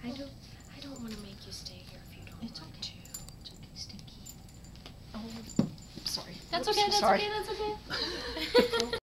I don't want to make you stay here if you don't It's want okay. to. It's okay, Stinky. Oh, sorry. That's Whoops, okay, that's sorry. okay, that's okay.